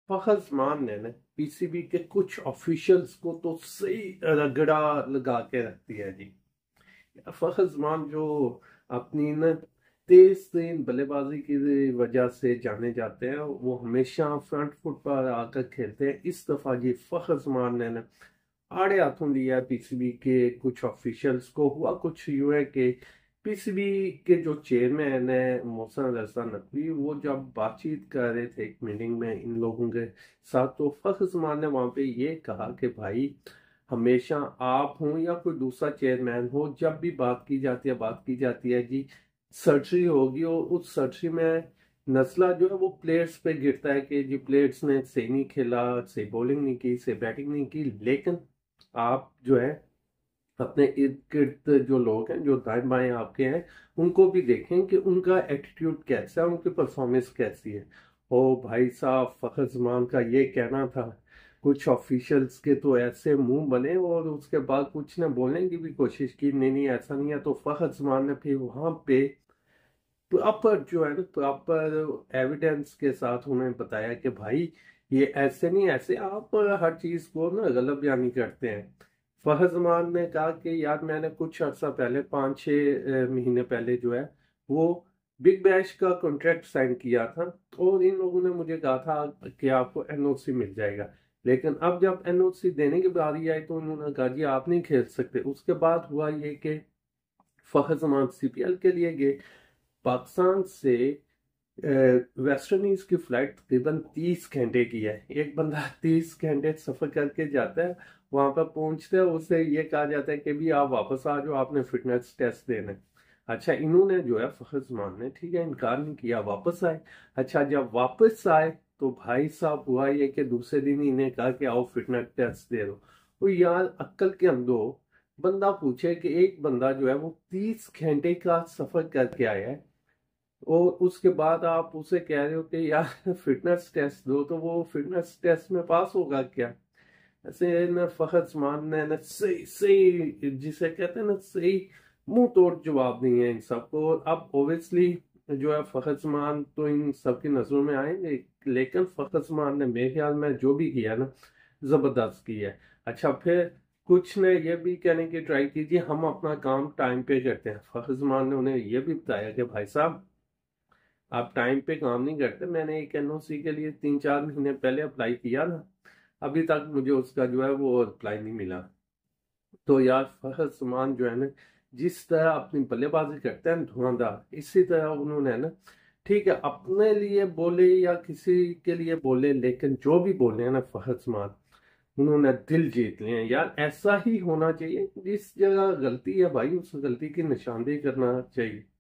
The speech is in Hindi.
फखर ने ना पीसीबी के कुछ ऑफिशियल्स को तो सही रगड़ा लगा के रखती है जी। फखर जो अपनी न तेज तरीन बल्लेबाजी की वजह से जाने जाते हैं, वो हमेशा फ्रंट फुट पर आकर खेलते हैं। इस दफा जी फखर ने ना आड़े हाथों लिया पीसीबी के कुछ ऑफिशियल्स को। हुआ कुछ यूं है कि पीसीबी के जो चेयरमैन है मोहसिन रजा नकवी, वो जब बातचीत कर रहे थे एक मीटिंग में इन लोगों के साथ, तो फखर ने वहां पे ये कहा कि भाई हमेशा आप हो या कोई दूसरा चेयरमैन हो, जब भी बात की जाती है जी सर्जरी होगी, और उस सर्जरी में नस्ला जो है वो प्लेयर्स पे गिरता है कि जी प्लेयर्स ने सही नहीं खेला, सही बॉलिंग नहीं की, सही बैटिंग नहीं की। लेकिन आप जो है अपने इर्द गिर्द जो लोग हैं, जो दाएं बाएं आपके हैं, उनको भी देखें कि उनका एटीट्यूड कैसा है, उनकी परफॉर्मेंस कैसी है। ओ भाई साहब, फखर जमान का ये कहना था, कुछ ऑफिशियल्स के तो ऐसे मुंह बने और उसके बाद कुछ ने बोलने की भी कोशिश की, नहीं नहीं ऐसा नहीं है। तो फखर जमान ने फिर वहां पे प्रॉपर जो है ना, प्रॉपर एविडेंस के साथ उन्हें बताया कि भाई ये ऐसे नहीं, ऐसे आप हर चीज को ना गलत बयानी करते हैं। फहद जमान ने कहा कि यार मैंने कुछ अर्सा पहले 5-6 महीने पहले जो है वो बिग बैश का कॉन्ट्रैक्ट साइन किया था, और इन लोगों ने मुझे कहा था कि आपको एनओसी मिल जाएगा। लेकिन अब जब एनओसी देने की बारी आई तो उन्होंने कहा जी आप नहीं खेल सकते। उसके बाद हुआ ये कि फहद जमान सीपीएल के लिए गए। पाकिस्तान से वेस्ट इंडीज की फ्लाइट तकरीबन 30 घंटे की है। एक बंदा 30 घंटे सफर करके जाता है, वहां पर पहुंचते है, उसे ये कहा जाता है कि भी आप वापस आ जाओ, आपने फिटनेस टेस्ट देना है। अच्छा, इन्होंने जो है फखर जमान ने ठीक है इनकार नहीं किया, वापस आए। अच्छा, जब वापस आए तो भाई साहब हुआ ये कि दूसरे दिन इन्हें कहा कि आओ फिटनेस टेस्ट दे दो। तो यार अक्ल के अंदो बंदा पूछे कि एक बंदा जो है वो 30 घंटे का सफर करके आया है, और उसके बाद आप उसे कह रहे हो कि यार फिटनेस टेस्ट दो, तो वो फिटनेस टेस्ट में पास होगा क्या? ऐसे न फखर जमान ने न सही सही जिसे कहते हैं ना सही मुंह तोड़ जवाब दिए हैं इन सबको। और अब ओबियसली जो है फखर जमान तो इन सबकी नजरों में आएंगे, लेकिन फखर जमान ने मेरे ख्याल में जो भी किया ना जबरदस्त किया है। अच्छा, फिर कुछ ने ये भी कहने की ट्राई कीजिए हम अपना काम टाइम पे करते हैं। फखर जमान ने उन्हें ये भी बताया कि भाई साहब आप टाइम पे काम नहीं करते। मैंने एक एनओसी के लिए 3-4 महीने पहले अप्लाई किया ना, अभी तक मुझे उसका जो है वो रिप्लाई नहीं मिला। तो यार फखर जमान जो है ना जिस तरह अपनी बल्लेबाजी करते हैं धुआंधार, इसी तरह उन्होंने ना ठीक है अपने लिए बोले या किसी के लिए बोले, लेकिन जो भी बोले हैं ना फखर जमान, उन्होंने दिल जीत लिए हैं। यार ऐसा ही होना चाहिए, जिस जगह गलती है भाई उस गलती की निशानदेही करना चाहिए।